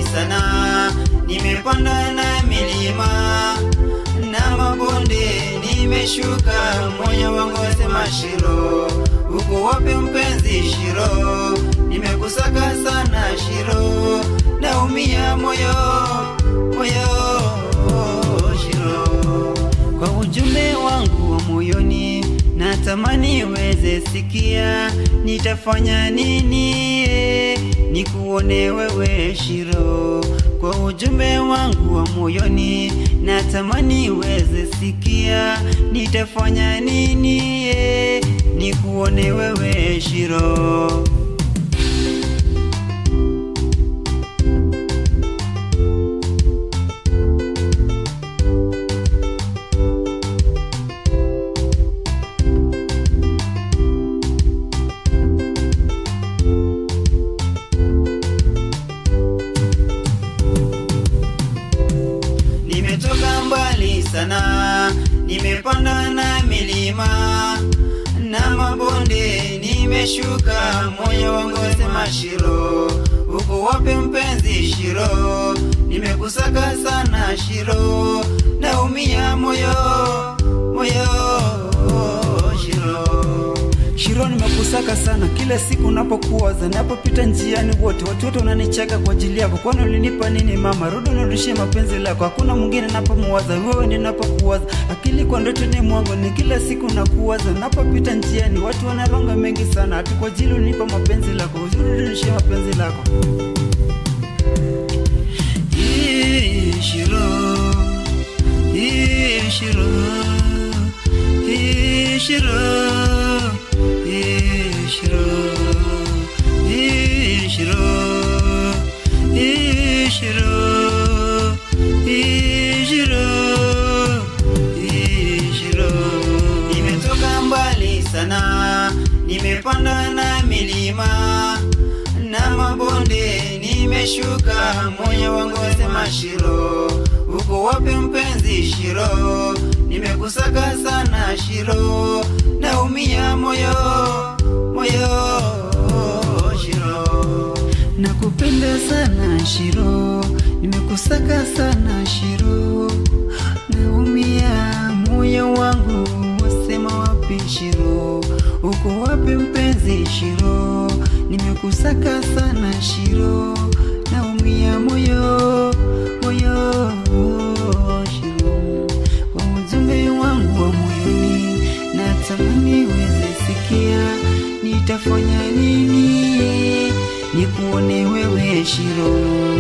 sana, nimepanda na milima na mabonde, nimeshuka, moyo wangu wasema Shiro, uko wapi mpenzi Shiro? Nimekusaka sana Shiro, naumia moyo Shiro. Kwa ujumbe wangu wa moyoni, natamani uweze sikia, nitafanya nini nikuone wewe Shiro. Kwa ujumbe wangu wa moyoni, natamani uweze sikia, nitafanya nini nikuone wewe Shiro. Nimetoka mbali sana, nimepanda na milima na mabonde, nimeshuka, moyo wangu wasema Shiro, uko wapi mpenzi Shiro? Nimekusaka sana Shiro, naumia moyo Shiro. Shiro, nimekusaka sana, kila siku unapokuwaza, napopita njiani wote watu wananicheka kwa ajili yako. Kwani ulinipa nini mama? Rudi nirudishie mapenzi lako. Hakuna mwingine napomuwaza, wewe ninapokuwaza. Akili kwa ndoto ni mwangu, ni kila siku nakuwaza. Napopita njiani watu wanaronga mengi sana, ati kwa ajili unipa mapenzi lako. Rudi nirudishie mapenzi lako. Shiro, Shiro, Shiro, Shiro, Shiro, Shiro, Shiro. Nimetoka mbali sana, nimepanda na milima na mabonde, nimeshuka, moyo wangu wasema Shiro, uko wapi mpenzi Shiro? Nimekusaka sana Shiro, naumia moyo Shiro. Nakupenda sana Shiro, nimekusaka sana Shiro, naumia moyo wangu wasema wapi Shiro? Uko wapi mpenzi Shiro? Nimekusaka sana Shiro, naumia moyo Shiro. Kwa ujumbe wangu wa moyoni, natamani uweze sikia, nitafanya nini nikuone wewe Shiro.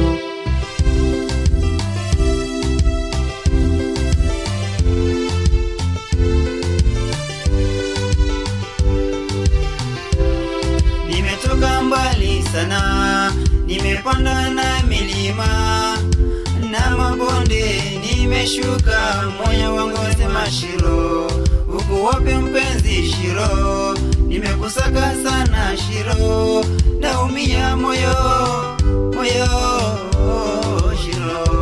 Nimetoka mbali sana, nimepanda na milima na mabonde, nimeshuka, moyo wangu wasema Shiro, uko wapi mpenzi Shiro? Nimekusaka sana Shiro, naumia moyo Shiro.